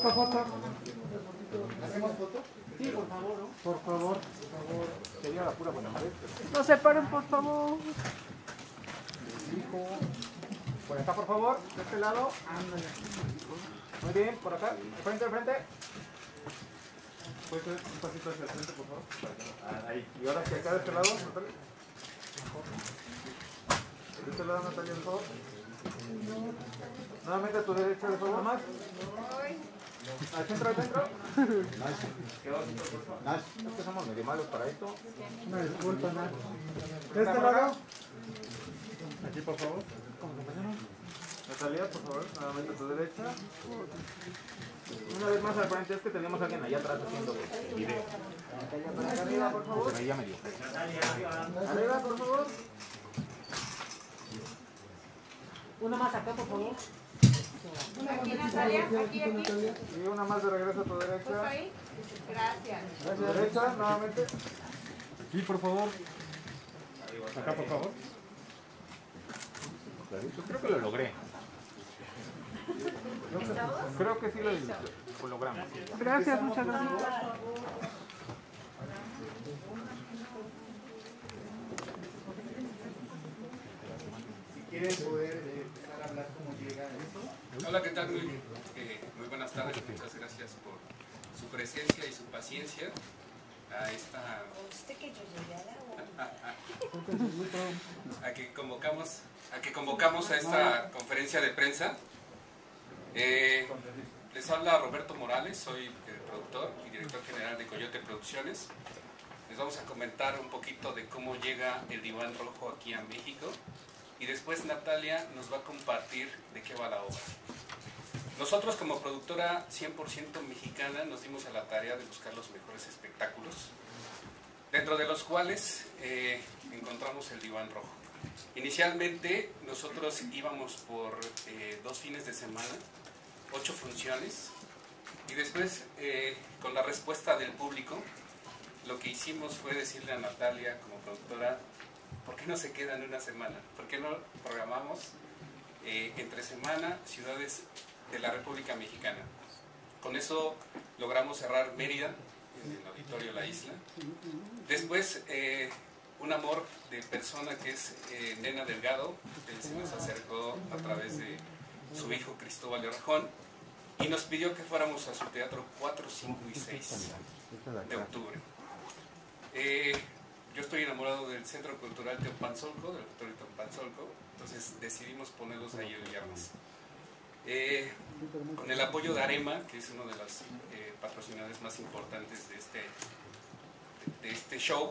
Foto, foto. ¿Hacemos foto? Sí, por favor, ¿no? Por favor. Sería la pura buena madre. No se paren, por favor. Por acá, por favor. De este lado. Muy bien, por acá. De frente, de frente. ¿Puedes hacer un pasito hacia el frente, por favor? Ahí. Y ahora que acá de este lado, Natalia. De este lado, Natalia, por favor. Nuevamente a tu derecha, de favor, más. Al centro, al centro. Es que somos medio malos para esto. Una disculpa, Nash. ¿De este lado? Aquí, por favor. Natalia, por favor, nuevamente a tu derecha. Una vez más al frente, es que tenemos a alguien allá atrás haciendo video. Arriba, por favor. Ahí ya me dio. Arriba, por favor. Una más acá, por favor. Aquí, Natalia, aquí. Y una más de regreso a tu derecha. ¿Justo ahí? Gracias. Gracias. Derecha, nuevamente. Aquí, por favor. Acá, por favor. Creo que lo logré. Creo que sí lo logramos. Gracias, muchas gracias. Si quieren poder empezar a hablar cómo llega eso. Hola, ¿qué tal? Muy buenas tardes. Muchas gracias por su presencia y su paciencia a esta... a que convocamos a esta conferencia de prensa. Les habla Roberto Morales, soy productor y director general de Coyote Producciones. Les vamos a comentar un poquito de cómo llega el Diván Rojo aquí a México y después Natalia nos va a compartir de qué va la obra. Nosotros como productora 100% mexicana nos dimos a la tarea de buscar los mejores espectáculos, dentro de los cuales encontramos el Diván Rojo. Inicialmente nosotros íbamos por 2 fines de semana, 8 funciones, y después con la respuesta del público lo que hicimos fue decirle a Natalia como productora, ¿por qué no se quedan una semana? ¿Por qué no programamos entre semana ciudades de la República Mexicana? Con eso logramos cerrar Mérida, en el auditorio La Isla. Después un amor de persona que es Nena Delgado, él se nos acercó a través de su hijo Cristóbal de Orejón y nos pidió que fuéramos a su teatro 4, 5 y 6 de octubre. Yo estoy enamorado del Centro Cultural Teopanzolco, del auditorio Teopanzolco, entonces decidimos ponerlos ahí el viernes. Con el apoyo de Arema, que es uno de los patrocinadores más importantes de este show,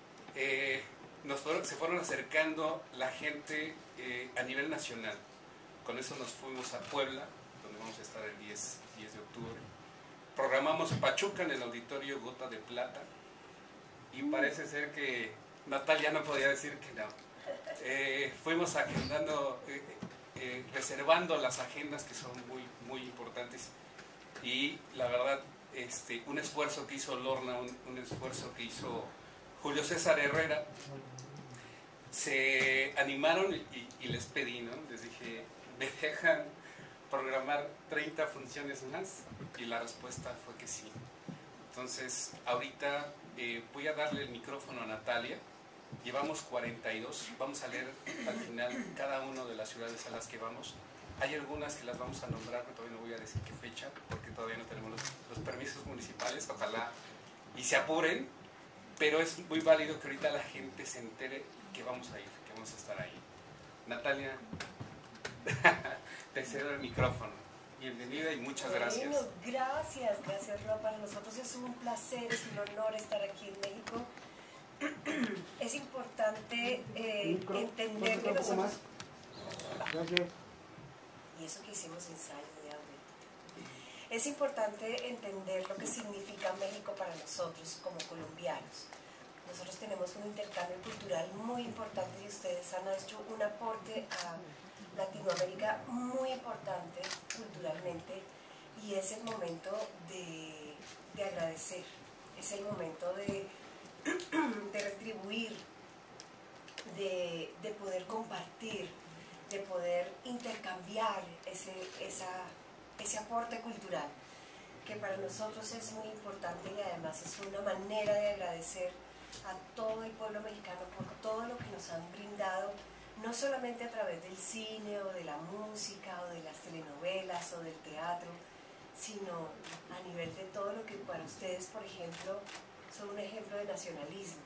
se fueron acercando la gente a nivel nacional. Con eso nos fuimos a Puebla, donde vamos a estar el 10 de octubre. Programamos Pachuca en el auditorio Gota de Plata y parece ser que Natalia no podía decir que no. Fuimos agendando, reservando las agendas que son muy importantes y la verdad un esfuerzo que hizo Lorna, un esfuerzo que hizo Julio César Herrera, se animaron y les pedí, ¿no? Les dije, ¿me dejan programar 30 funciones más? Y la respuesta fue que sí. Entonces, ahorita voy a darle el micrófono a Natalia. Llevamos 42, vamos a leer al final cada una de las ciudades a las que vamos. Hay algunas que las vamos a nombrar, pero todavía no voy a decir qué fecha, porque todavía no tenemos los permisos municipales, ojalá y se apuren, pero es muy válido que ahorita la gente se entere que vamos a ir, que vamos a estar ahí. Natalia, te cedo el micrófono. Bienvenida y muchas gracias. Bueno, gracias Rob. Para nosotros es un placer, es un honor estar aquí en México. Es importante entender que nosotros... Y eso que hicimos ensayo de audio. Es importante entender lo que significa México para nosotros como colombianos. Nosotros tenemos un intercambio cultural muy importante y ustedes han hecho un aporte a Latinoamérica muy importante culturalmente y es el momento de agradecer, es el momento de retribuir, de poder compartir, de poder intercambiar ese aporte cultural. que para nosotros es muy importante y además es una manera de agradecer a todo el pueblo mexicano por todo lo que nos han brindado, no solamente a través del cine o de la música o de las telenovelas o del teatro, sino a nivel de todo lo que para ustedes, por ejemplo, son un ejemplo de nacionalismo.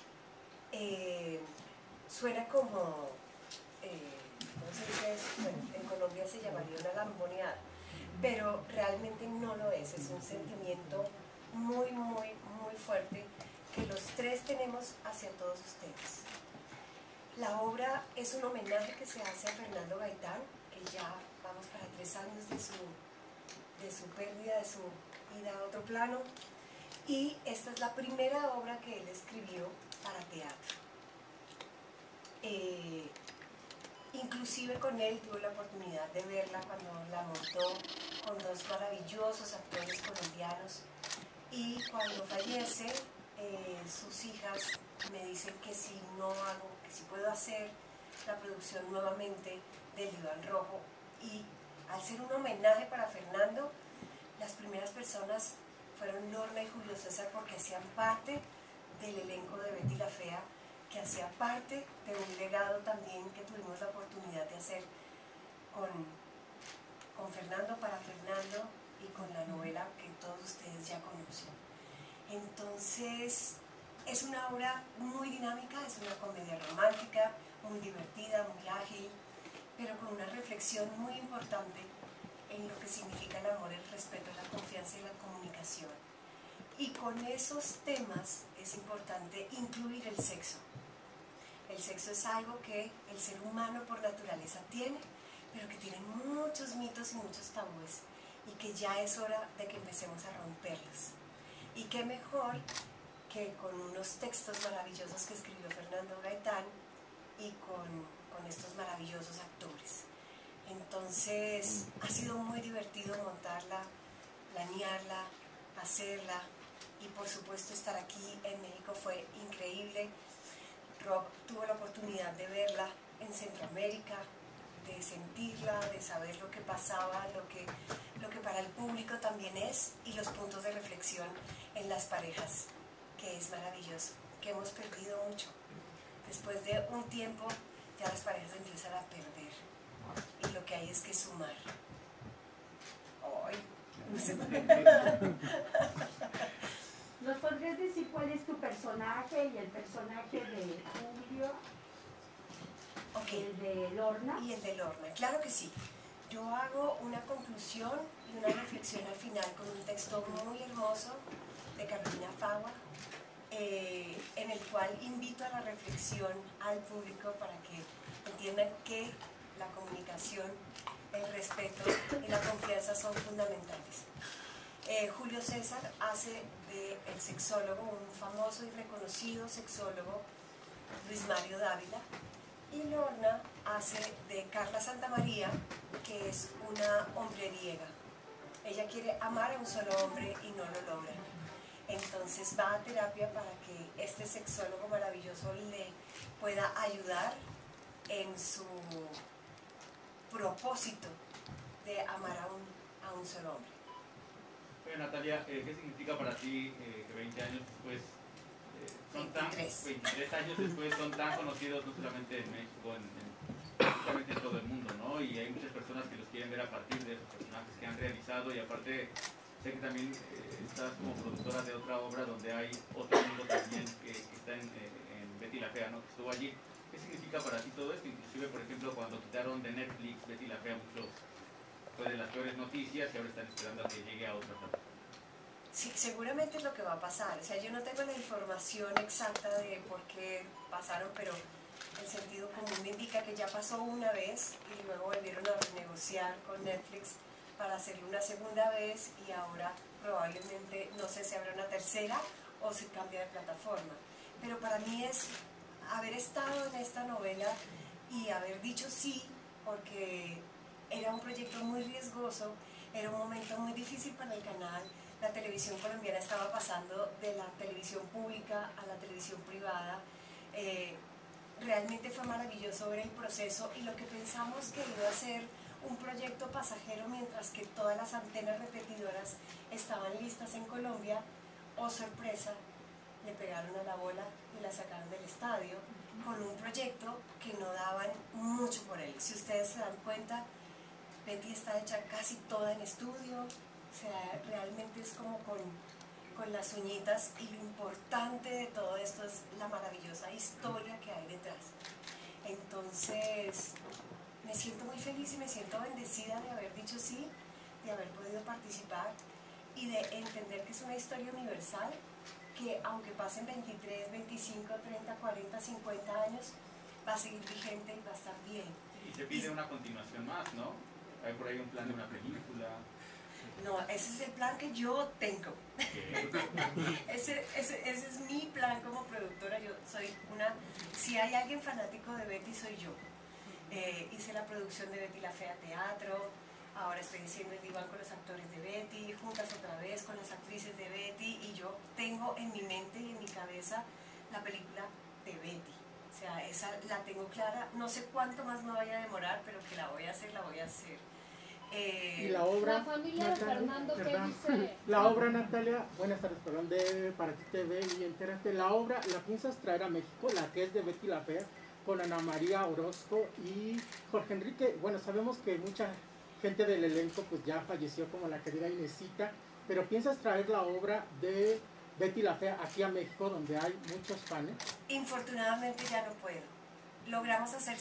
Suena como, ¿cómo se dice eso? Bueno, en Colombia se llamaría una lamboneada, pero realmente no lo es un sentimiento muy, muy, muy fuerte que los tres tenemos hacia todos ustedes. La obra es un homenaje que se hace a Fernando Gaitán, que ya vamos para 3 años de su pérdida, de su ida a otro plano, y esta es la primera obra que él escribió para teatro. Inclusive con él tuve la oportunidad de verla cuando la montó con 2 maravillosos actores colombianos, y cuando fallece sus hijas me dicen que si no hago, que si puedo hacer la producción nuevamente del Diván Rojo, y al ser un homenaje para Fernando, las primeras personas fueron Lorna y Julio César, porque hacían parte del elenco de Betty la Fea, que hacía parte de un legado también que tuvimos la oportunidad de hacer con Fernando para Fernando y con la novela que todos ustedes ya conocen. Entonces, es una obra muy dinámica, es una comedia romántica, muy divertida, muy ágil, pero con una reflexión muy importante en lo que significa el amor, el respeto, la confianza y la comunicación. Y con esos temas es importante incluir el sexo. El sexo es algo que el ser humano por naturaleza tiene, pero que tiene muchos mitos y muchos tabúes, y que ya es hora de que empecemos a romperlos. Y qué mejor que con unos textos maravillosos que escribió Fernando Gaitán y con estos maravillosos actores. Entonces ha sido muy divertido montarla, planearla, hacerla, y por supuesto estar aquí en México fue increíble. Rob tuvo la oportunidad de verla en Centroamérica, de sentirla, de saber lo que pasaba, lo que para el público también es, y los puntos de reflexión en las parejas, que es maravilloso, que hemos perdido mucho. Después de un tiempo ya las parejas empiezan a perder, y lo que hay es que sumar. ¡Ay! No sé. ¿Nos podrías decir cuál es tu personaje y el personaje de Julio? Okay. El de Lorna. Y el de Lorna, claro que sí. Yo hago una conclusión y una reflexión al final con un texto muy hermoso de Carolina Fagua, en el cual invito a la reflexión al público para que entiendan que la comunicación, el respeto y la confianza son fundamentales. Julio César hace del sexólogo, un famoso y reconocido sexólogo, Luis Mario Dávila, y Lorna hace de Carla Santamaría, que es una hombreriega. Ella quiere amar a un solo hombre y no lo logra. Entonces va a terapia para que este sexólogo maravilloso le pueda ayudar en su propósito de amar a un solo hombre. Oye, Natalia, ¿qué significa para ti que 20 años después, 23 años después, son tan conocidos no solamente en México, prácticamente en todo el mundo, ¿no? Y hay muchas personas que los quieren ver a partir de esos personajes que han realizado, y aparte sé que también estás como productora de otra obra donde hay otro mundo también que está en Betty la Fea, ¿no? Que estuvo allí. ¿Qué significa para ti todo esto? Inclusive, por ejemplo, cuando quitaron de Netflix Betty la Fea, muchos fue de las peores noticias, y ahora están esperando a que llegue a otra plataforma. Sí, seguramente es lo que va a pasar. O sea, yo no tengo la información exacta de por qué pasaron, pero el sentido común me indica que ya pasó una vez y luego volvieron a renegociar con Netflix para hacerlo una segunda vez, y ahora probablemente, no sé si habrá una tercera o se cambia de plataforma. Pero para mí es haber estado en esta novela y haber dicho sí, porque era un proyecto muy riesgoso, era un momento muy difícil para el canal. La televisión colombiana estaba pasando de la televisión pública a la televisión privada. Realmente fue maravilloso ver el proceso, y lo que pensamos que iba a ser un proyecto pasajero mientras que todas las antenas repetidoras estaban listas en Colombia. Oh sorpresa, le pegaron a la bola y la sacaron del estadio con un proyecto que no daban mucho por él. Si ustedes se dan cuenta, Betty está hecha casi toda en estudio, o sea, realmente es como con las uñitas, y lo importante de todo esto es la maravillosa historia que hay detrás. Entonces, me siento muy feliz y me siento bendecida de haber dicho sí, de haber podido participar y de entender que es una historia universal que aunque pasen 23, 25, 30, 40, 50 años, va a seguir vigente y va a estar bien. Y se pide una continuación más, ¿no? Hay por ahí un plan de una película. No, ese es el plan que yo tengo. Ese es mi plan como productora. Yo soy si hay alguien fanático de Betty, soy yo. Hice la producción de Betty la Fea Teatro, ahora estoy haciendo el diván con los actores de Betty, juntas otra vez con las actrices de Betty, y yo tengo en mi mente y en mi cabeza la película de Betty. O sea, esa la tengo clara, no sé cuánto más me vaya a demorar, pero que la voy a hacer, la voy a hacer. Y la obra, la familia de Fernando, ¿qué perdón, dice? la obra, Natalia, buenas tardes, perdón, de Para Ti TV y Entérate, la obra, ¿la piensas traer a México? La que es de Betty la Fea, con Ana María Orozco y Jorge Enrique. Bueno, sabemos que mucha gente del elenco pues ya falleció, como la querida Inesita, pero ¿piensas traer la obra de Betty la Fea aquí a México, donde hay muchos fans? Infortunadamente ya no puedo. Logramos hacer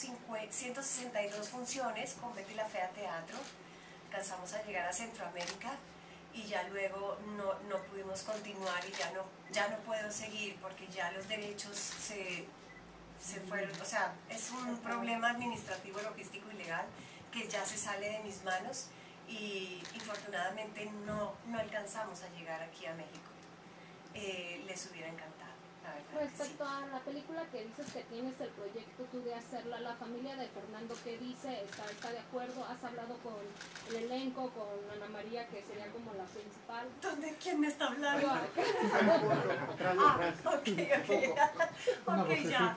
162 funciones con Betty la Fea Teatro, alcanzamos a llegar a Centroamérica y ya luego no pudimos continuar y ya no puedo seguir porque ya los derechos se fueron, o sea, es un problema administrativo, logístico y legal que ya se sale de mis manos y infortunadamente no alcanzamos a llegar aquí a México. Les hubiera encantado, la verdad. Respecto a la película que dices que tienes el proyecto tú de hacerla, la familia de Fernando, ¿qué dice? ¿Está de acuerdo? ¿Has hablado con el elenco, con Ana María, que sería como la principal? ¿Quién me está hablando? Ok, ya.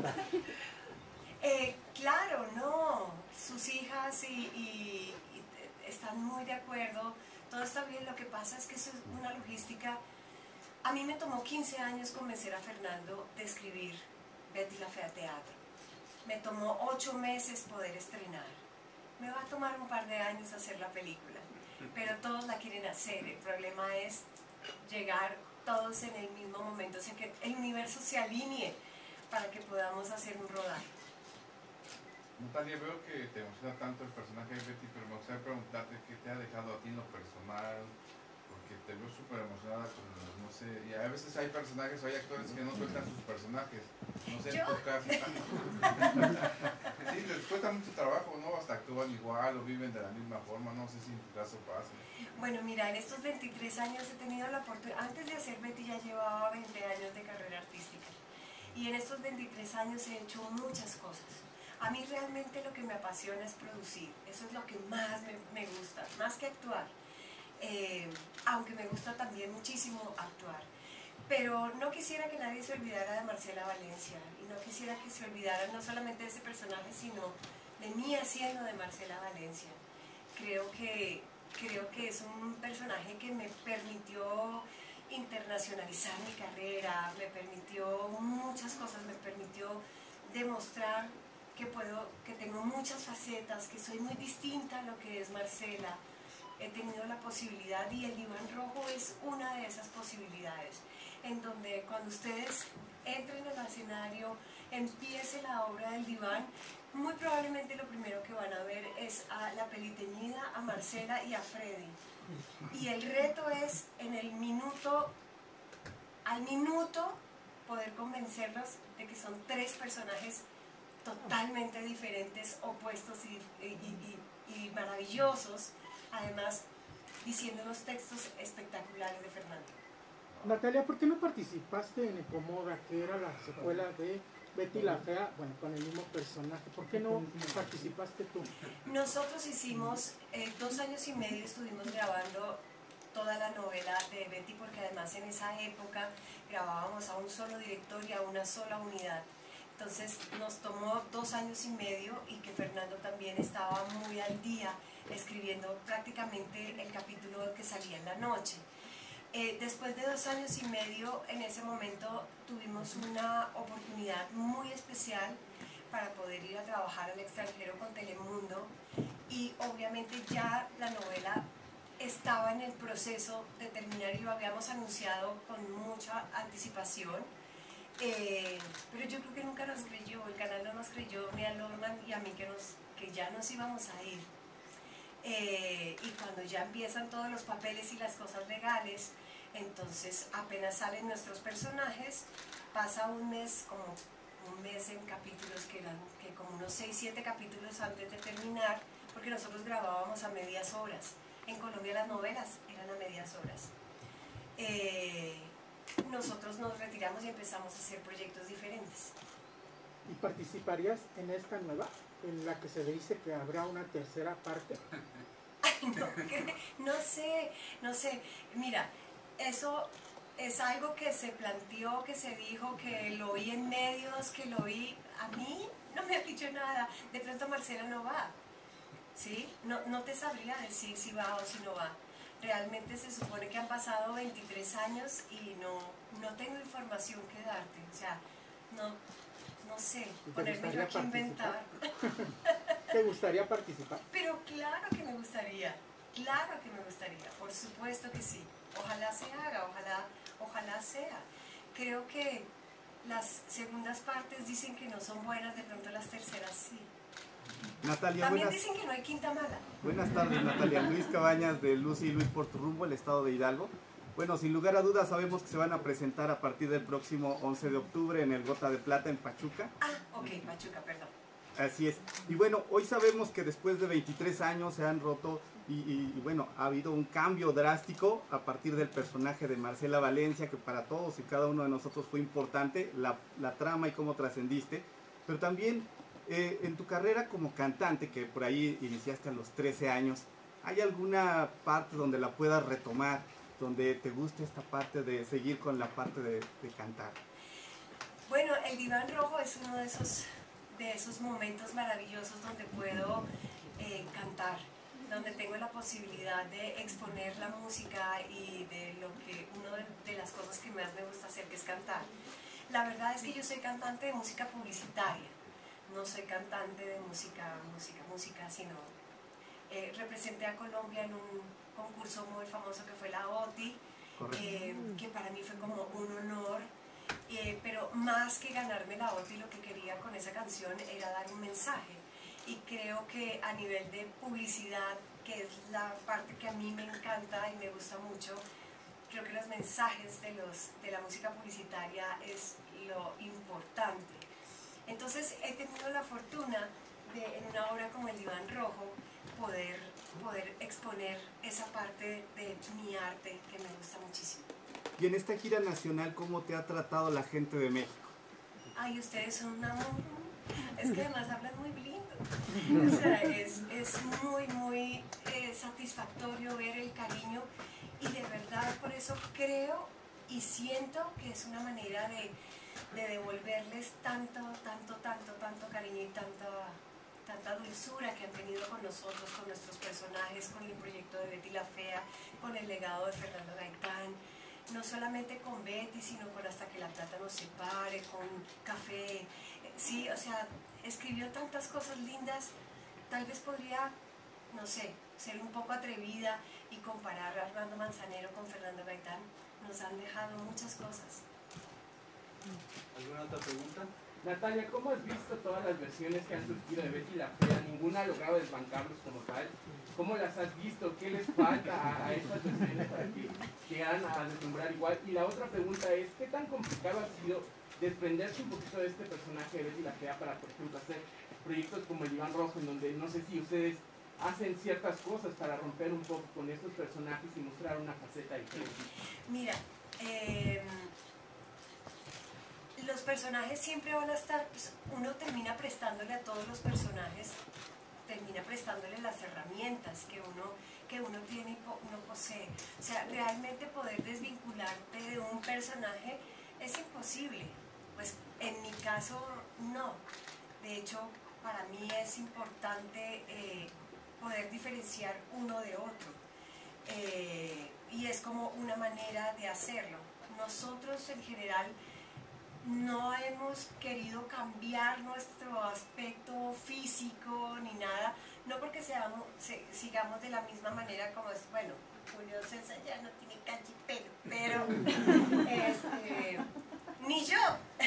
Claro, no. Sus hijas y están muy de acuerdo. Todo está bien. Lo que pasa es que eso es una logística. A mí me tomó 15 años convencer a Fernando de escribir Betty la Fea Teatro. Me tomó 8 meses poder estrenar. Me va a tomar un par de años hacer la película, pero todos la quieren hacer. El problema es llegar todos en el mismo momento, o sea, que el universo se alinee para que podamos hacer un rodaje. Natalia, veo que te emociona tanto el personaje de Betty, pero me gustaría preguntarte qué te ha dejado a ti en lo personal, porque te veo súper emocionada con, no sé, y a veces hay personajes o hay actores que no sueltan sus personajes, no sé, en tu caso. Sí, les cuesta mucho trabajo, ¿no? Hasta actúan igual o viven de la misma forma, no sé si en tu caso pasa. Bueno, mira, en estos 23 años he tenido la oportunidad, antes de hacer Betty ya llevaba 20 años de carrera artística, y en estos 23 años he hecho muchas cosas. A mí realmente lo que me apasiona es producir, eso es lo que más me gusta, más que actuar. Aunque me gusta también muchísimo actuar. Pero no quisiera que nadie se olvidara de Marcela Valencia y no quisiera que se olvidara no solamente de ese personaje, sino de mí haciendo de Marcela Valencia. Creo que es un personaje que me permitió internacionalizar mi carrera, me permitió muchas cosas, me permitió demostrar que tengo muchas facetas, que soy muy distinta a lo que es Marcela. He tenido la posibilidad, y el diván rojo es una de esas posibilidades, en donde cuando ustedes entren al escenario, empiece la obra del diván, muy probablemente lo primero que van a ver es a la peliteñida, a Marcela y a Freddy. Y el reto es en el minuto, al minuto, poder convencerlos de que son 3 personajes totalmente diferentes, opuestos y maravillosos, además diciendo unos textos espectaculares de Fernando. Natalia, ¿por qué no participaste en Ecomoda, que era la secuela de Betty la Fea, bueno, con el mismo personaje? ¿Por qué no participaste tú? Nosotros hicimos 2 años y medio, estuvimos grabando toda la novela de Betty, porque además en esa época grabábamos a un solo director y a una sola unidad. Entonces nos tomó 2 años y medio y que Fernando también estaba muy al día escribiendo prácticamente el capítulo que salía en la noche. Después de 2 años y medio, en ese momento tuvimos una oportunidad muy especial para poder ir a trabajar al extranjero con Telemundo y obviamente ya la novela estaba en el proceso de terminar y lo habíamos anunciado con mucha anticipación, pero yo creo que nunca nos creyó, el canal no nos creyó ni a Lorman y a mí que ya nos íbamos a ir. Y cuando ya empiezan todos los papeles y las cosas legales, entonces apenas salen nuestros personajes, pasa un mes, como un mes en capítulos que como unos 6-7 capítulos antes de terminar, porque nosotros grabábamos a medias horas. En Colombia las novelas eran a medias horas. Nosotros nos retiramos y empezamos a hacer proyectos diferentes. ¿Y participarías en esta nueva, en la que se dice que habrá una tercera parte? Ay, no sé. Mira, eso es algo que se planteó, que se dijo, que lo oí en medios, que lo oí. A mí no me ha dicho nada. De pronto Marcela no va. ¿Sí? No te sabría decir si va o si no va. Realmente se supone que han pasado 23 años y no tengo información que darte. O sea, no sé, ponerme yo aquí a inventar. ¿Te gustaría participar? Pero claro que me gustaría, por supuesto que sí. Ojalá se haga, ojalá sea. Creo que las segundas partes dicen que no son buenas, de pronto las terceras sí. Natalia, también dicen que no hay quinta mala. Buenas tardes, Natalia. Luis Cabañas de Luz y Luis por tu rumbo, el estado de Hidalgo. Bueno, sin lugar a dudas sabemos que se van a presentar a partir del próximo 11 de octubre en el Gota de Plata en Pachuca. Ah, ok, Pachuca, perdón. Así es. Y bueno, hoy sabemos que después de 23 años se han roto y bueno, ha habido un cambio drástico a partir del personaje de Marcela Valencia, que para todos y cada uno de nosotros fue importante, la trama y cómo trascendiste, pero también en tu carrera como cantante, que por ahí iniciaste a los 13 años, ¿hay alguna parte donde la puedas retomar, donde te guste esta parte de seguir con la parte de cantar? Bueno, el Diván Rojo es uno de esos momentos maravillosos donde puedo cantar, donde tengo la posibilidad de exponer la música y de una de las cosas que más me gusta hacer, que es cantar. La verdad es que yo soy cantante de música publicitaria, no soy cantante de música, sino representé a Colombia en un concurso muy famoso que fue la OTI, que para mí fue como un honor. Pero más que ganarme la OTI, lo que quería con esa canción era dar un mensaje, y creo que a nivel de publicidad, que es la parte que a mí me encanta y me gusta mucho, creo que los mensajes de la música publicitaria es lo importante. Entonces he tenido la fortuna de, en una obra como El Diván Rojo, poder exponer esa parte de mi arte que me gusta muchísimo. Y en esta gira nacional, ¿cómo te ha tratado la gente de México? Ay, ustedes son un amor. Es que además hablan muy lindo. O sea, es muy satisfactorio ver el cariño, y de verdad por eso creo y siento que es una manera de devolverles tanto cariño y tanta dulzura que han tenido con nosotros, con nuestros personajes, con el proyecto de Betty la Fea, con el legado de Fernando Gaitán. No solamente con Betty, sino con Hasta que la plata nos separe, con Café. Sí, o sea, escribió tantas cosas lindas. Tal vez podría, no sé, ser un poco atrevida y comparar a Armando Manzanero con Fernando Gaitán. Nos han dejado muchas cosas. ¿Alguna otra pregunta? Natalia, ¿cómo has visto todas las versiones que han surgido de Betty la Fea? Ninguna ha logrado desbancarlos como tal. ¿Cómo las has visto? ¿Qué les falta a estas versiones para que llegaran a deslumbrar igual? Y la otra pregunta es, ¿qué tan complicado ha sido desprenderse un poquito de este personaje de Betty la Fea para, por ejemplo, hacer proyectos como El Diván Rojo, en donde no sé si ustedes hacen ciertas cosas para romper un poco con estos personajes y mostrar una faceta diferente? Mira, los personajes siempre van a estar, pues, uno termina prestándole a todos los personajes, termina prestándole las herramientas que uno tiene y uno posee. O sea, realmente poder desvincularte de un personaje es imposible. Pues en mi caso No. De hecho, para mí es importante poder diferenciar uno de otro. Y es como una manera de hacerlo. Nosotros en general no hemos querido cambiar nuestro aspecto físico ni nada, no porque sigamos de la misma manera como es, bueno, Julio César ya no tiene cachipelo, pero ni yo,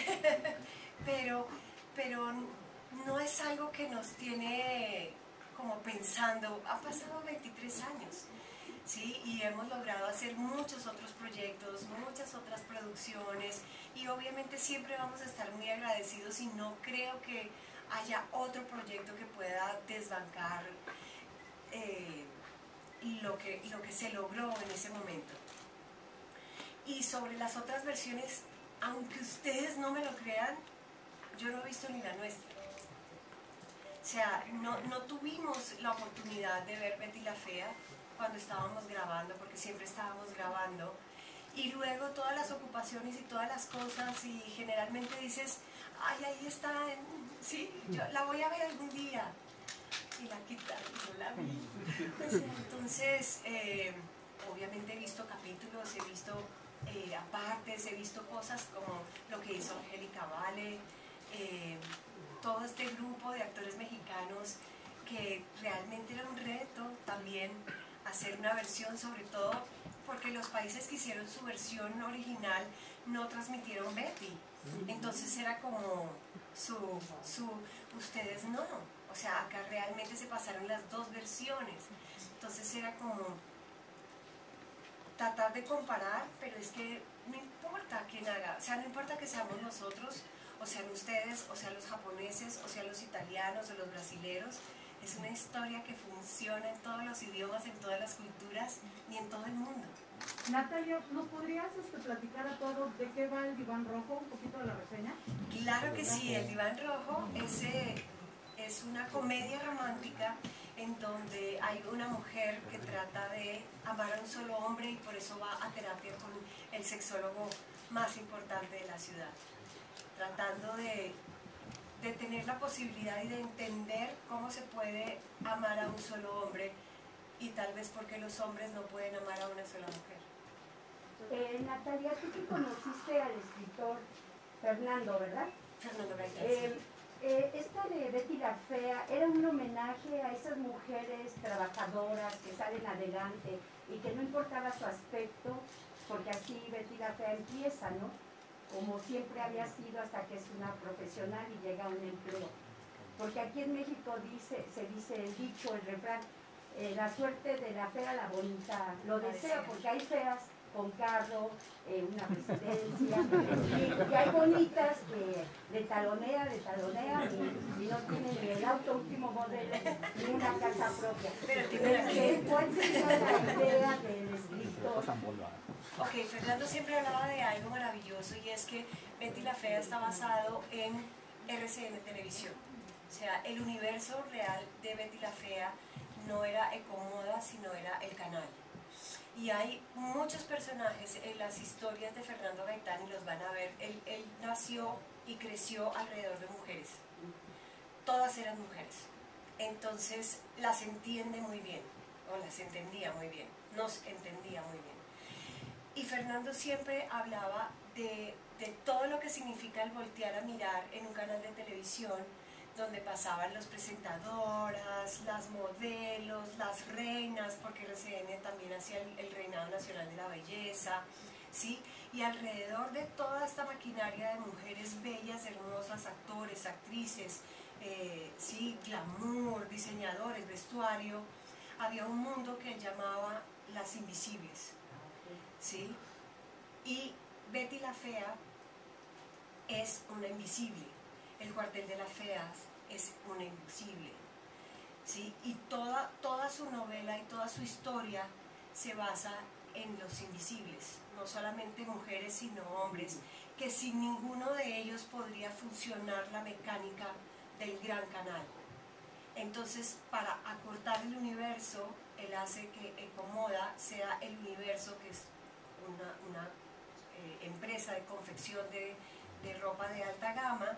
pero no es algo que nos tiene como pensando. Han pasado 23 años. ¿Sí? Y hemos logrado hacer muchos otros proyectos, muchas otras producciones, y obviamente siempre vamos a estar muy agradecidos, y no creo que haya otro proyecto que pueda desbancar lo que se logró en ese momento. Y sobre las otras versiones, aunque ustedes no me lo crean, yo no he visto ni la nuestra. O sea, no tuvimos la oportunidad de ver Betty la Fea cuando estábamos grabando, porque siempre estábamos grabando, y luego todas las ocupaciones y todas las cosas, y generalmente dices, ay, ahí está, sí, yo la voy a ver algún día, y la quitaron, no la vi. Pues, entonces, obviamente he visto capítulos, he visto apartes, he visto cosas como lo que hizo Angélica Vale, todo este grupo de actores mexicanos, que realmente era un reto también hacer una versión, sobre todo porque los países que hicieron su versión original no transmitieron Betty. Entonces era como ustedes no. O sea, acá realmente se pasaron las dos versiones. Entonces era como tratar de comparar, pero es que no importa quién haga. O sea, no importa que seamos nosotros, o sean ustedes, o sean los japoneses, o sean los italianos, o los brasileros. Es una historia que funciona en todos los idiomas, en todas las culturas y en todo el mundo. Natalia, ¿nos podrías platicar a todos de qué va el Diván Rojo, un poquito de la reseña? Claro que sí, el Diván Rojo es una comedia romántica en donde hay una mujer que trata de amar a un solo hombre, y por eso va a terapia con el sexólogo más importante de la ciudad, tratando de tener la posibilidad y de entender cómo se puede amar a un solo hombre, y tal vez porque los hombres no pueden amar a una sola mujer. Natalia, tú que conociste al escritor Fernando, ¿verdad? Fernando Gaitán. Esta de Betty la Fea era un homenaje a esas mujeres trabajadoras que salen adelante y que no importaba su aspecto, porque así Betty la Fea empieza, ¿no? Como siempre había sido, hasta que es una profesional y llega a un empleo. Porque aquí en México se dice el dicho, el refrán, la suerte de la fea, la bonita, lo deseo, porque hay feas con carro, una presidencia, y hay bonitas que de talonea y no tienen ni el auto último modelo ni una casa propia. Pero ¿cuál sería la idea del escritor? Ok, Fernando siempre hablaba de algo maravilloso, y es que Betty la Fea está basado en RCN Televisión. O sea, el universo real de Betty la Fea no era Ecomoda, sino era el canal. Y hay muchos personajes en las historias de Fernando Gaitán, y los van a ver. Él nació y creció alrededor de mujeres. Todas eran mujeres. Entonces las entiende muy bien, o las entendía muy bien, nos entendía muy bien. Y Fernando siempre hablaba de todo lo que significa el voltear a mirar en un canal de televisión, donde pasaban los presentadoras, las modelos, las reinas, porque RCN también hacía el Reinado Nacional de la Belleza, ¿sí? Y alrededor de toda esta maquinaria de mujeres bellas, hermosas, actores, actrices, ¿sí? Glamour, diseñadores, vestuario, había un mundo que él llamaba las invisibles, ¿sí? Y Betty la Fea es una invisible. El cuartel de las feas es una invisible, ¿sí? Y toda su novela y toda su historia se basa en los invisibles, no solamente mujeres sino hombres, que sin ninguno de ellos podría funcionar la mecánica del gran canal. Entonces, para acortar el universo, él hace que Ecomoda sea el universo, que es una empresa de confección de ropa de alta gama,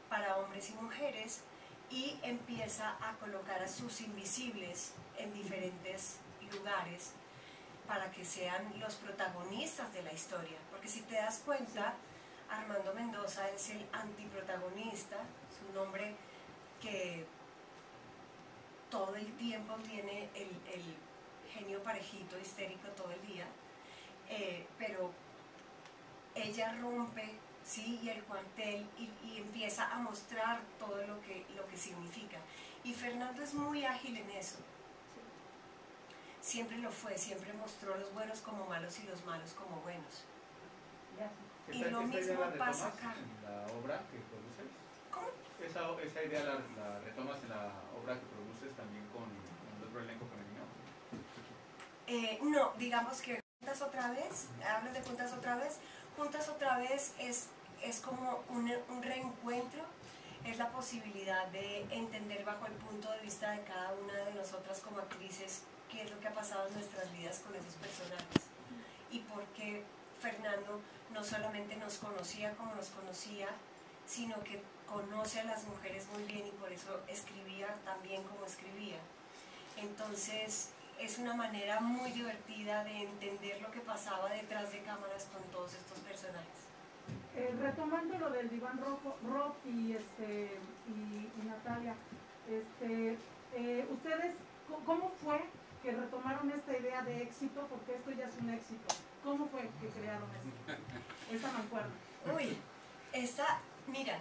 para hombres y mujeres y empieza a colocar a sus invisibles en diferentes lugares para que sean los protagonistas de la historia. Porque si te das cuenta, Armando Mendoza es el antiprotagonista, es un hombre que todo el tiempo tiene el genio parejito, histérico todo el día, pero ella rompe, ¿sí?, y el cuartel y empieza a mostrar todo lo que significa. Y Fernando es muy ágil en eso. Siempre lo fue, siempre mostró los buenos como malos y los malos como buenos. Y lo mismo pasa acá. ¿En la obra que produces? ¿Cómo? ¿Esa idea la retomas en la obra que produces también con el otro elenco femenino? No, digamos que Juntas otra vez, hablas de Juntas otra vez. Juntas otra vez es como un reencuentro, es la posibilidad de entender bajo el punto de vista de cada una de nosotras como actrices qué es lo que ha pasado en nuestras vidas con esos personajes y por qué Fernando no solamente nos conocía como nos conocía, sino que conoce a las mujeres muy bien y por eso escribía tan bien como escribía. Entonces es una manera muy divertida de entender lo que pasaba detrás de cámaras con todos estos personajes. Retomando lo del diván rojo, Rob y Natalia, ustedes, ¿cómo fue que retomaron esta idea de éxito? Porque esto ya es un éxito. ¿Cómo fue que crearon esta mancuerna? Uy, mira,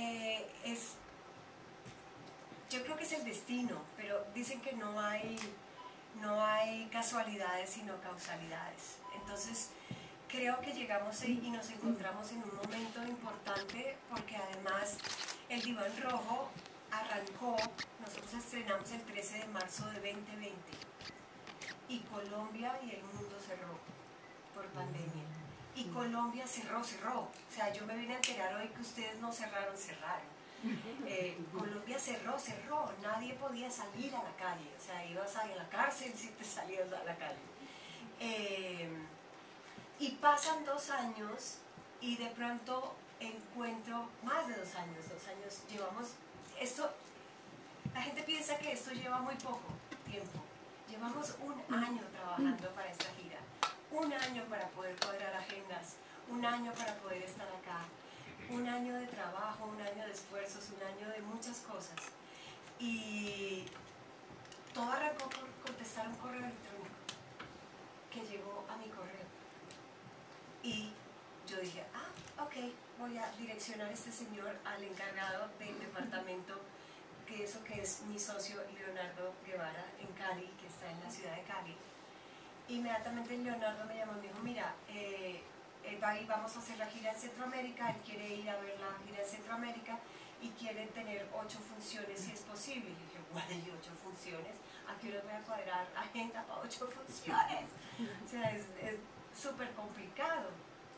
yo creo que es el destino, pero dicen que no hay casualidades sino causalidades. Entonces creo que llegamos y nos encontramos en un momento importante porque además el Diván Rojo arrancó, nosotros estrenamos el 13 de marzo de 2020 y Colombia y el mundo cerró por pandemia. Y Colombia cerró. O sea, yo me vine a enterar hoy que ustedes no cerraron. Colombia cerró. Nadie podía salir a la calle. O sea, ibas a la cárcel si te salías a la calle. Y pasan 2 años y de pronto encuentro, más de 2 años llevamos, esto, la gente piensa que esto lleva muy poco tiempo. Llevamos 1 año trabajando para esta gira. 1 año para poder cuadrar agendas, 1 año para poder estar acá, 1 año de trabajo, 1 año de esfuerzos, 1 año de muchas cosas. Y todo arrancó por contestar un correo electrónico que llegó a mi correo. Y yo dije, ok, voy a direccionar a este señor al encargado del departamento, que es mi socio Leonardo Guevara en Cali, que está en la ciudad de Cali. Inmediatamente Leonardo me llamó y me dijo, mira, vamos a hacer la gira en Centroamérica, él quiere ir a ver la gira en Centroamérica y quiere tener 8 funciones si es posible. Y yo dije, guay, 8 funciones, ¿a qué hora voy a cuadrar agenda para 8 funciones? O sea, es súper complicado.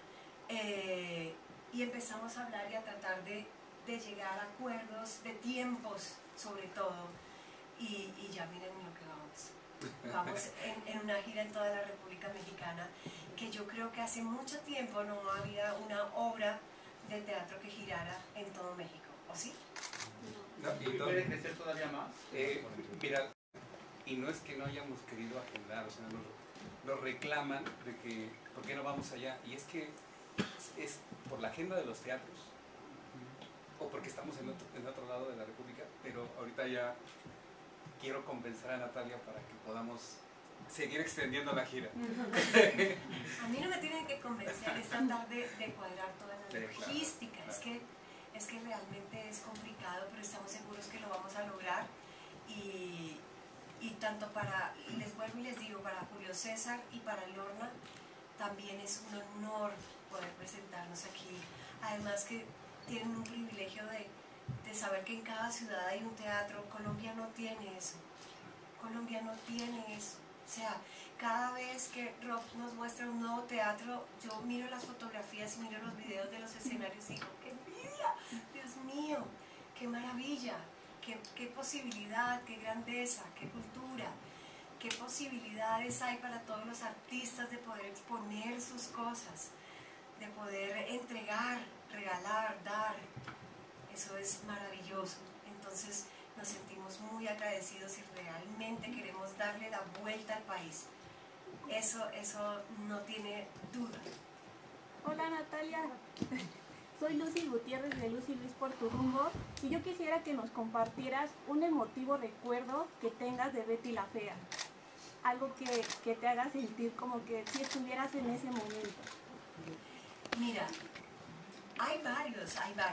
Y empezamos a hablar y a tratar de llegar a acuerdos de tiempos sobre todo y ya miren lo que vamos en una gira en toda la República Mexicana, que yo creo que hace mucho tiempo no había una obra de teatro que girara en todo México, ¿o sí? ¿Puede crecer todavía más? Mira, y no es que no hayamos querido agendar, o sea, nos reclaman de que, ¿por qué no vamos allá? Y es que es por la agenda de los teatros, o porque estamos en otro lado de la República, pero ahorita ya quiero convencer a Natalia para que podamos seguir extendiendo la gira. A mí no me tienen que convencer, es tratar de cuadrar toda la logística, claro. Es que realmente es complicado, pero estamos seguros que lo vamos a lograr y tanto les vuelvo y les digo, para Julio César y para Lorna también es un honor poder presentarnos aquí, además que tienen un privilegio de saber que en cada ciudad hay un teatro. Colombia no tiene eso. O sea, cada vez que Rob nos muestra un nuevo teatro, yo miro las fotografías y miro los videos de los escenarios y digo, ¡qué envidia! Dios mío, qué maravilla, qué posibilidad, qué grandeza, qué cultura, qué posibilidades hay para todos los artistas de poder exponer sus cosas, de poder entregar, regalar, dar. eso es maravilloso. Entonces nos sentimos muy agradecidos y realmente queremos darle la vuelta al país. Eso no tiene duda. Hola Natalia, soy Lucy Gutiérrez de Lucy Luis por tu rumbo y yo quisiera que nos compartieras un emotivo recuerdo que tengas de Betty la Fea. Algo que te haga sentir como que si estuvieras en ese momento. Mira, hay varios.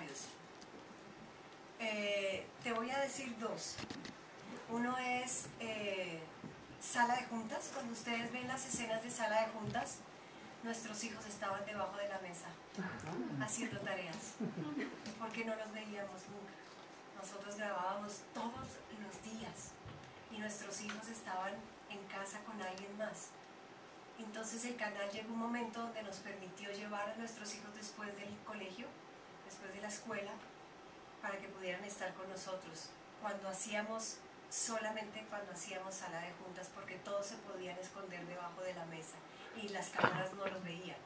Te voy a decir dos. Uno es sala de juntas. Cuando ustedes ven las escenas de sala de juntas, nuestros hijos estaban debajo de la mesa haciendo tareas, porque no los veíamos nunca. Nosotros grabábamos todos los días y nuestros hijos estaban en casa con alguien más. Entonces el canal llegó un momento donde nos permitió llevar a nuestros hijos después del colegio, después de la escuela, para que pudieran estar con nosotros. Solamente cuando hacíamos sala de juntas, porque todos se podían esconder debajo de la mesa y las cámaras no los veían.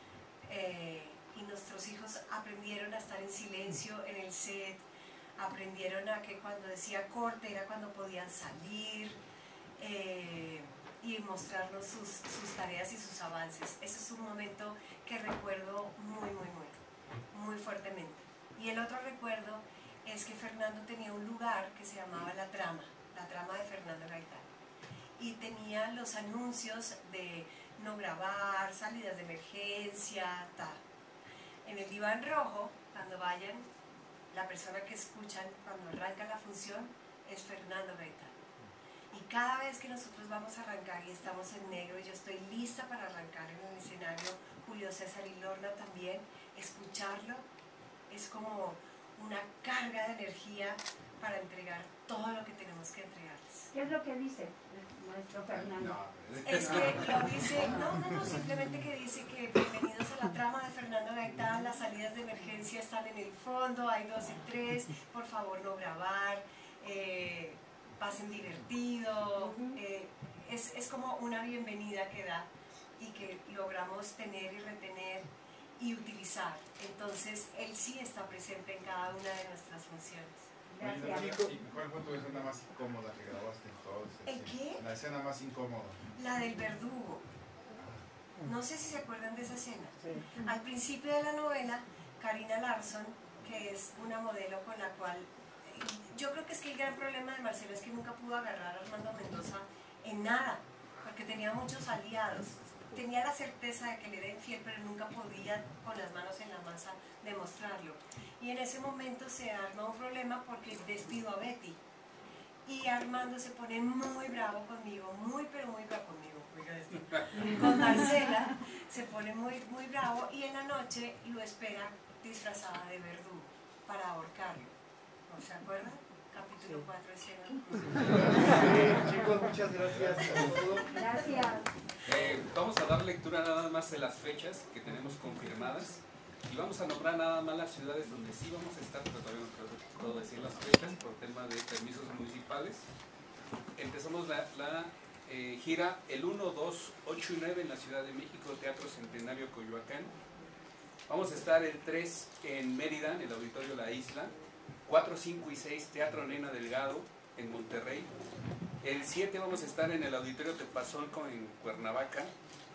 Y nuestros hijos aprendieron a estar en silencio en el set, aprendieron a que cuando decía corte era cuando podían salir, y mostrarnos sus tareas y sus avances. Ese es un momento que recuerdo muy fuertemente. Y el otro recuerdo es que Fernando tenía un lugar que se llamaba La Trama de Fernando Gaitán. Y tenía los anuncios de no grabar, salidas de emergencia, tal. En el diván rojo, cuando vayan, la persona que escuchan cuando arranca la función es Fernando Gaitán. Y cada vez que nosotros vamos a arrancar y estamos en negro, y yo estoy lista para arrancar en el escenario, Julio César y Lorna también, escucharlo es como una carga de energía para entregar todo lo que tenemos que entregarles. ¿Qué es lo que dice nuestro Fernando? Es que lo dice, no, simplemente que dice que bienvenidos a La Trama de Fernando Gaitán, las salidas de emergencia están en el fondo, hay 2 y 3, por favor no grabar, pasen divertido, es como una bienvenida que da y que logramos tener y retener y utilizar. Entonces él sí está presente en cada una de nuestras funciones. Gracias. ¿Y cuál fue tu escena más incómoda que grabaste entonces? ¿El qué? La escena más incómoda. La del verdugo. No sé si se acuerdan de esa escena. Al principio de la novela, Karina Larsson, que es una modelo con la cual... Yo creo que es que el gran problema de Marcelo es que nunca pudo agarrar a Armando Mendoza en nada, porque tenía muchos aliados. Tenía la certeza de que le era infiel, pero nunca podía con las manos en la masa demostrarlo. Y en ese momento se arma un problema porque despido a Betty. Y Armando se pone muy bravo conmigo, muy bravo conmigo. Oiga esto. Con Marcela se pone muy bravo y en la noche lo espera disfrazada de verdugo para ahorcarlo. ¿No se acuerdan? Capítulo 4, escena. Chicos, muchas gracias a todos. Gracias. Vamos a dar lectura nada más de las fechas que tenemos confirmadas y vamos a nombrar nada más las ciudades donde sí vamos a estar, pero todavía no puedo decir las fechas por tema de permisos municipales. Empezamos la gira el 1, 2, 8 y 9 en la Ciudad de México, Teatro Centenario Coyoacán. Vamos a estar el 3 en Mérida, en el Auditorio La Isla. 4, 5 y 6, Teatro Nena Delgado, en Monterrey. El 7 vamos a estar en el Auditorio Tepazolco, en Cuernavaca.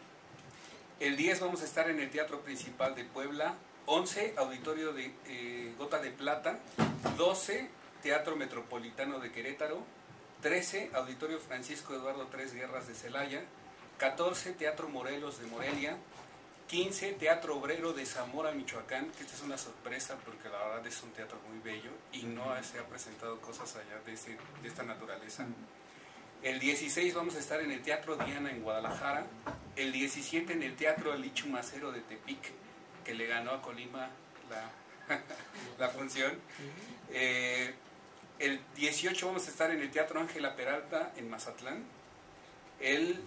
El 10 vamos a estar en el Teatro Principal de Puebla. 11, Auditorio de Gota de Plata. 12, Teatro Metropolitano de Querétaro. 13, Auditorio Francisco Eduardo Tres Guerras de Celaya. 14, Teatro Morelos de Morelia. 15, Teatro Obrero de Zamora, Michoacán, que esta es una sorpresa porque la verdad es un teatro muy bello y no se ha presentado cosas allá de esta naturaleza. El 16 vamos a estar en el Teatro Diana en Guadalajara. El 17 en el Teatro Lichu Macero de Tepic, que le ganó a Colima la función. El 18 vamos a estar en el Teatro Ángela Peralta en Mazatlán. El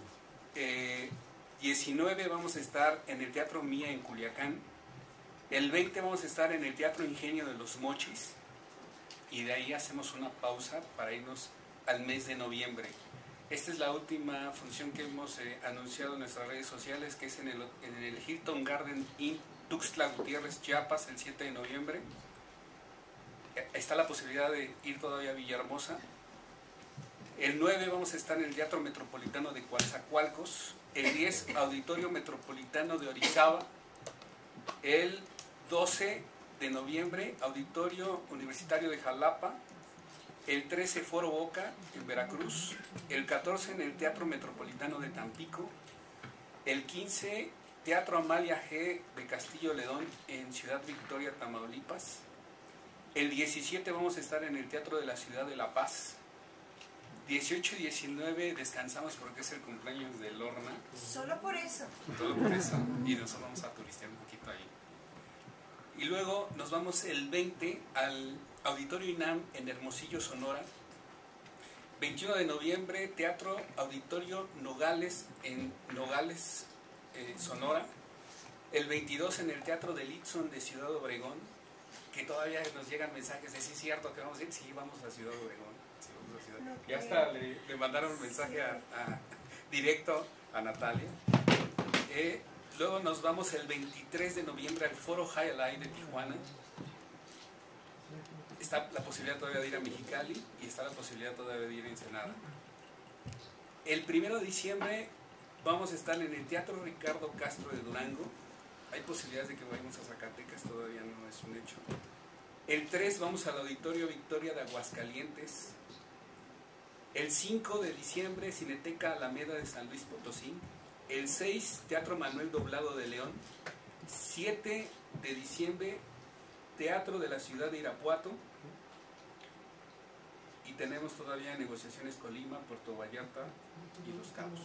19 vamos a estar en el Teatro Mía en Culiacán. El 20 vamos a estar en el Teatro Ingenio de los Mochis. Y de ahí hacemos una pausa para irnos al mes de noviembre. Esta es la última función que hemos anunciado en nuestras redes sociales, que es en el Hilton Garden Inn, Tuxtla Gutiérrez, Chiapas, el 7 de noviembre. está la posibilidad de ir todavía a Villahermosa. El 9 vamos a estar en el Teatro Metropolitano de Coatzacoalcos. El 10, Auditorio Metropolitano de Orizaba. El 12 de noviembre, Auditorio Universitario de Jalapa. El 13, Foro Boca en Veracruz. El 14 en el Teatro Metropolitano de Tampico. El 15, Teatro Amalia G. de Castillo Ledón en Ciudad Victoria, Tamaulipas. El 17 vamos a estar en el Teatro de la Ciudad de La Paz. 18 y 19 descansamos porque es el cumpleaños de Lorna. Solo por eso. Solo por eso. Y nosotros vamos a turistear un poquito ahí. Y luego nos vamos el 20 al Auditorio INAM en Hermosillo, Sonora. 21 de noviembre, Teatro Auditorio Nogales en Nogales, Sonora. El 22 en el Teatro del Itzon de Ciudad Obregón, que todavía nos llegan mensajes de si es cierto que vamos a ir. Sí, vamos a Ciudad Obregón. Sí, vamos a Ciudad. No, ya hasta le mandaron un mensaje directo a Natalia. Luego nos vamos el 23 de noviembre al Foro High Life de Tijuana. Está la posibilidad todavía de ir a Mexicali y está la posibilidad todavía de ir a Ensenada. El 1 de diciembre vamos a estar en el Teatro Ricardo Castro de Durango. Hay posibilidades de que vayamos a Zacatecas, todavía no es un hecho. El 3 vamos al Auditorio Victoria de Aguascalientes. El 5 de diciembre, Cineteca Alameda de San Luis Potosí. El 6, Teatro Manuel Doblado de León. 7 de diciembre, Teatro de la Ciudad de Irapuato. Y tenemos todavía negociaciones Colima, Puerto Vallarta y Los Cabos.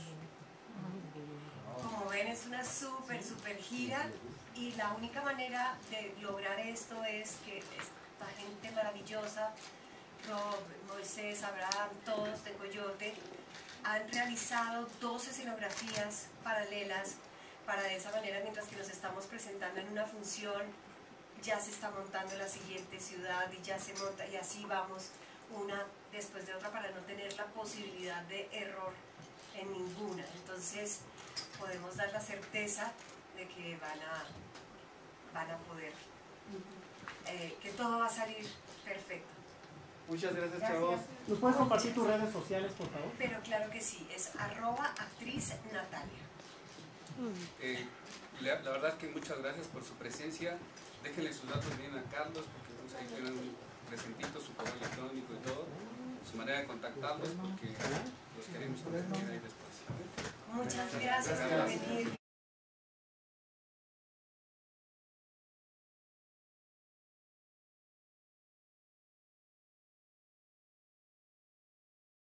Como ven, es una súper gira y la única manera de lograr esto es que esta gente maravillosa, Rob, Moisés, Abraham, todos de Coyote, han realizado 2 escenografías paralelas para de esa manera, mientras que nos estamos presentando en una función, ya se está montando la siguiente ciudad y ya se monta y así vamos una después de otra para no tener la posibilidad de error en ninguna. Entonces podemos dar la certeza de que van a poder, que todo va a salir perfecto. Muchas gracias, chavos. ¿Nos puedes compartir tus redes sociales, por favor? Pero claro que sí, es @actriznatalia. La verdad que muchas gracias por su presencia. Déjenle sus datos bien a Carlos, porque vamos ahí tienen un presentito, su correo electrónico y todo, su manera de contactarlos, porque los queremos compartir ahí después. Muchas gracias por venir.